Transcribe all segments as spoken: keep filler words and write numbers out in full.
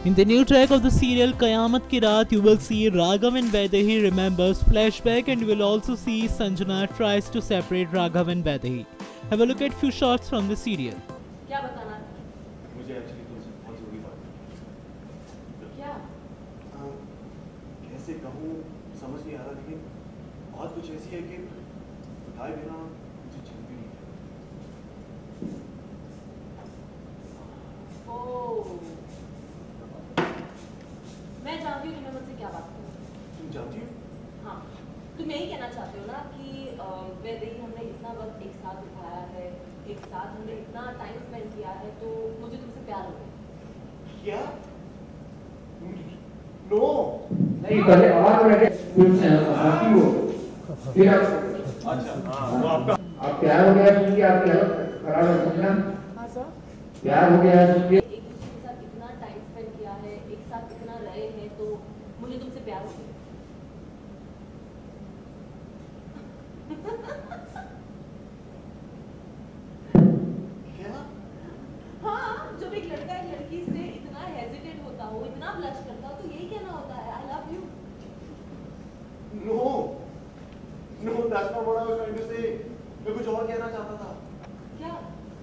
In the new track of the serial Qayamat Ki Raat, you will see Raghav and Vaidehi remembers flashback, and you will also see Sanjana tries to separate Raghav and Vaidehi. Have a look at few shots from the serial. क्या बताना? मुझे actually तुमसे बहुत जरूरी बात है। क्या? हाँ, कैसे कहूँ समझ नहीं आ रहा, लेकिन बात कुछ ऐसी है कि बताए बिना मुझे चलती नहीं है। ओह, मैं जानती हूँ तुम्हें मुझसे क्या बात करनी है। तुम जानती हो? हाँ, तुम यही कहना चाहते हो ना कि वैदेही हमने इतना वक्त एक साथ बिताया है, एक साथ हमने इतना टाइम स्पेंड किया है, तो मुझे तुमसे प्यार हो गया। क्या? नो नहीं पहले और बैठे फिर से आपकी वो फिर आप अच्छा हाँ वो आपका आप प्यार हो गया सुन के आपकी हालत खराब है समझना। हाँ सर। प्यार हो गया सुन के एक दूसरे के साथ इतना टाइम स्पेंड किया है, एक साथ इतना रहे हैं, तो मुझे तुमसे प्यार हो गया। क्या? हाँ, जब एक लड़का एक लड़की से इतना हेजिटेट होता हो, इतना ब्लश करता हो, तो यही कहना होता है, I love you. No no that's not what I was trying to say. मैं कुछ और कहना चाहता था। क्या?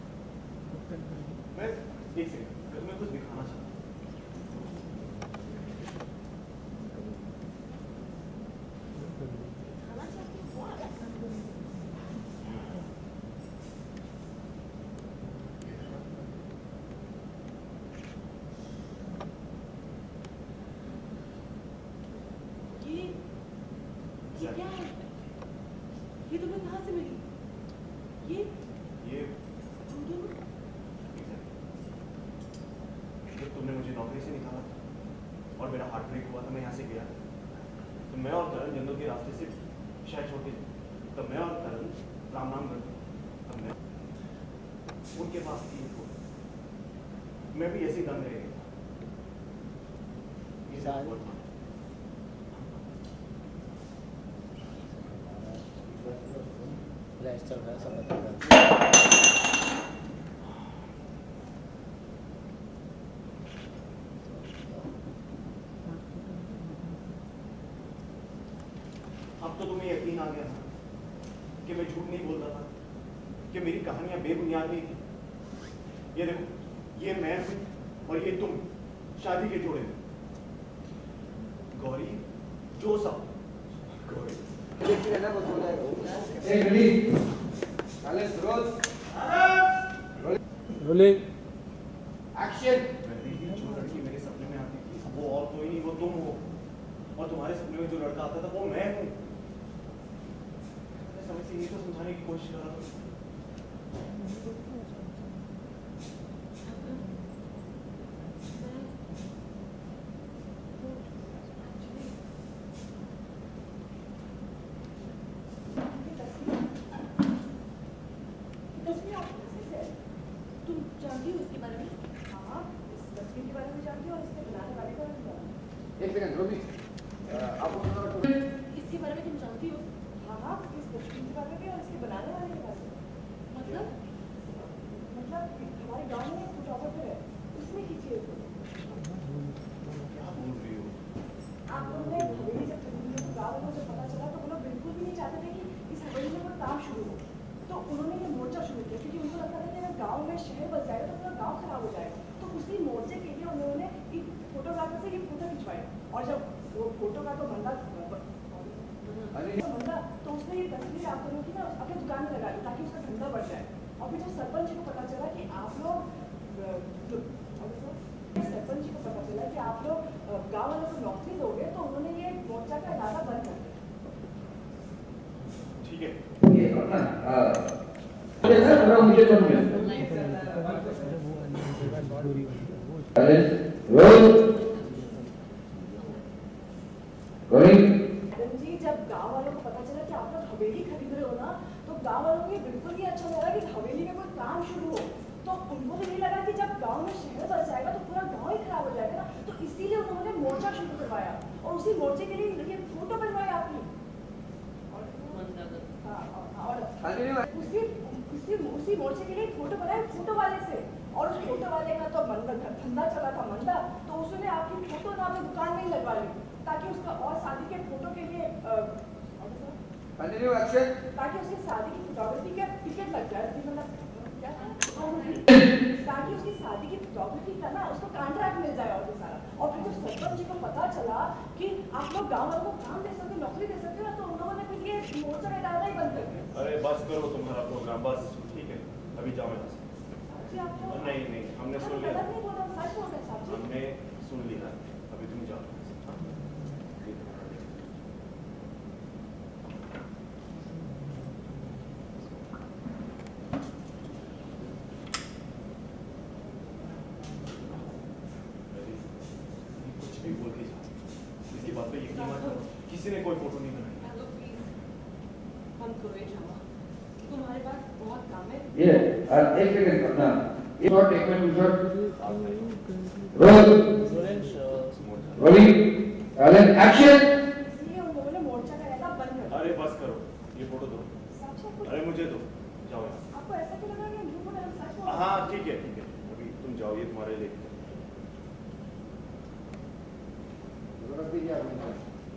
मैं एक सेकंड मैं कुछ दिखाना चाहता हूँ। खाना चाहती हूँ? What? ये ये क्या है? ये तुम्हें कहाँ से मिली? ये ये तुम दोनों? जब तुमने मुझे नौकरी से निकाला और मेरा हार्ट ब्रेक हुआ था, मैं यहाँ से गया, तो मैं और करण जंगल के रास्ते से शहर छोड़ के, तब मैं और करण राम नाम करते, तब मैं उनके पास थी, मैं भी ऐसे दंग रह गया। ये सब हुआ था। फ्लैश चल रहा है सब बता रहा अब तो तुम्हें यकीन आ गया था कि मैं झूठ नहीं बोलता था, कि मेरी कहानियां बेबुनियाद नहीं थी। ये देखो, ये मैं हूं और ये तुम, शादी के जोड़े में। गौरी जो सब गौरी एक गली चले रोज रोलिंग एक्शन। जो लड़की मेरे सपने में आती थी वो और कोई नहीं, वो तुम हो, और तुम्हारे सपने में जो लड़का आता था वो मैं हूँ। मैं समझ से ये तो समझाने की कोशिश कर रहा था। तुम जानती हो इसके बारे में? हाँ, इस तस्वीर के बारे में जानती हो और इसके बनाने वाले के बारे में जानती हो? एक सेकंड रोबी आपको इसके बारे में तुम जानती हो? हाँ हाँ, इस तस्वीर के बारे में भी और इसके बनाने वाले के बारे में। मतलब? मतलब हमारे गांव में एक फोटोग्राफर है, उसने खींची है फोटो। क्या बोल रही हो? आप लोगों ने हवेली जब खरीदी तो गाँव वालों से पता चला, तो वो लोग बिल्कुल भी नहीं चाहते थे कि इस हवेली में कोई काम शुरू हो, तो उन्होंने ये मोर्चा शुरू किया, क्योंकि उनको लगता था कि अगर गाँव में शहर बस जाएगा तो पूरा गाँव खराब हो जाएगा। तो उसी मोर्चे के लिए उन्होंने एक फोटोग्राफर से ये फोटो खिंचवाया, और जब वो फोटो का तो बंदा बंदा तो उसने ये तस्वीर आप दोनों की ना अपनी दुकान में लगा दी ताकि उसका धंधा बढ़ जाए। और फिर जब सरपंच जी को पता चला कि आप लोग सरपंच जी को पता चला कि आप लोग गाँव वालों को नौकरी दोगे, तो उन्होंने ये मोर्चा का इरादा बंद कर दिया। ठीक है, ये अपना अरे सर थोड़ा मुझे कम मिल अरे रोज गौरी मैडम जी, जब गाँव वालों को पता चला कि आप लोग हवेली खरीद रहे हो ना, तो गाँव वालों को ये बिल्कुल भी अच्छा लगा कि हवेली में कोई काम शुरू हो। तो उनको भी नहीं लगा कि जब गाँव में शहर बस जाएगा तो पूरा गाँव ही खराब हो जाएगा ना, तो इसीलिए उन्होंने मोर्चा शुरू करवाया, और उसी मोर्चे के लिए ये फोटो बनवाया आपने। हाँ, और उसी उसी उसी मोर्चे के लिए फोटो बनाए फोटो वाले से। और उस फोटो वाले का तो मंदा धंधा चला था मंदा, तो उसने आपकी फोटो ना अपनी दुकान में ही लगवा ली ताकि उसका और शादी के फोटो के लिए कंटिन्यू एक्शन। ताकि उसकी शादी की फोटोग्राफी का टिकट लग जाए, मतलब क्या ताकि उसकी शादी की फोटोग्राफी का ना उसको कॉन्ट्रैक्ट मिल जाए और सारा। और फिर जब सरपंच जी को पता चला कि आप लोग गाँव वालों को काम दे सकते, नौकरी दे सकते हो ना, तो उन लोगों ने फिर ये मोर्चा में डालना ही बंद कर दिया। अरे बस करो तुम्हारा प्रोग्राम, बस ठीक है, अभी जाओ यहाँ से। जी आप लोग नहीं नहीं हमने सुन लिया, गलत नहीं बोल रहे, सच बोल रहे हैं साहब जी। हमने सुन लिया, अभी तुम जाओ। कुछ भी बोल के जाओ, इसकी बात पे यकीन मत करो, किसी ने कोई फोटो नहीं बनाई। हम करो ये ड्रामा, तुम्हारे पास बहुत काम है। ये और एक सेकंड अपना ये शॉट एक मिनट शॉट रोल रोलिंग एलन एक्शन। इसलिए उन लोगों ने मोर्चा का रहना बंद कर दिया। अरे बस करो, ये फोटो दो। सच है? अरे मुझे दो, जाओ यहाँ। आपको ऐसा क्यों लगा कि झूठ बोल रहे हैं? हम सच बोल रहे हैं। हाँ ठीक है ठीक है, अभी तुम जाओ, ये तुम्हारे लिए। जरूरत भी क्या है?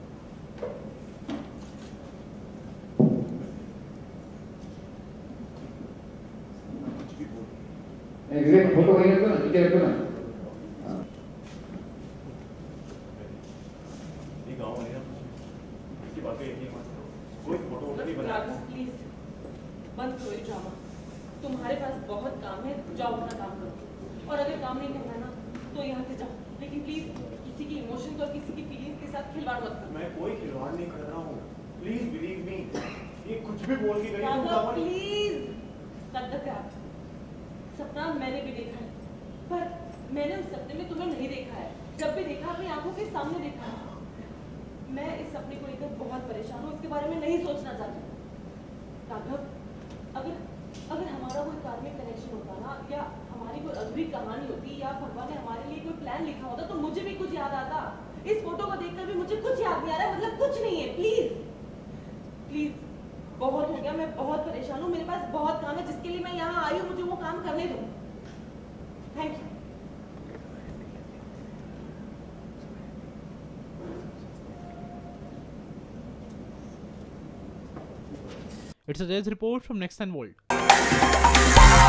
कुछ भी बोल। नहीं विवेक फोटो वही रखो ना, नीचे रखो ना। ये गाँव वाले ना, इसकी बात पे यकीन मत करो, कोई फोटो वोटो नहीं बनाया। राघव प्लीज बंद करो ये ड्रामा, तुम्हारे पास बहुत काम है, जाओ अपना काम करो। और अगर काम नहीं करना ना तो यहाँ से जाओ, लेकिन प्लीज किसी की इमोशंस और किसी की फीलिंग्स के साथ खिलवाड़ मत करो। मैं कोई खिलवाड़ नहीं कर रहा हूँ, प्लीज बिलीव मी। ये कुछ भी बोल के गई तुम राघव गाँव वाले- प्लीज कर दो प्यार। सपना मैंने भी देखा है, पर मैंने उस सपने में तुम्हें नहीं देखा है। जब भी देखा अपनी आंखों के सामने देखा है। मैं इस सपने को लेकर बहुत परेशान हूँ, इसके बारे में नहीं सोचना चाहती। राघव अगर अगर हमारा कोई कार्मिक कनेक्शन होता ना, या हमारी कोई अधूरी कहानी होती, या भगवान ने हमारे लिए कोई प्लान लिखा होता, तो मुझे भी कुछ याद आता। इस फोटो को देखकर भी मुझे कुछ याद नहीं आ रहा है, मतलब कुछ नहीं है। प्लीज प्लीज बहुत हो गया, मैं बहुत परेशान हूँ, मेरे पास बहुत काम है जिसके लिए मैं यहाँ आई हूँ, मुझे वो काम करने दो। Thank you. It's a Jay's report from Next ten Volt.